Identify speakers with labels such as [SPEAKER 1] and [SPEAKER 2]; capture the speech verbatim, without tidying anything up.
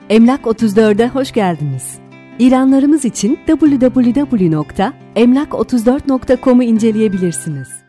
[SPEAKER 1] Emlak otuz dört'e hoş geldiniz. İlanlarımız için double-u double-u double-u nokta emlak otuz dört nokta com'u inceleyebilirsiniz.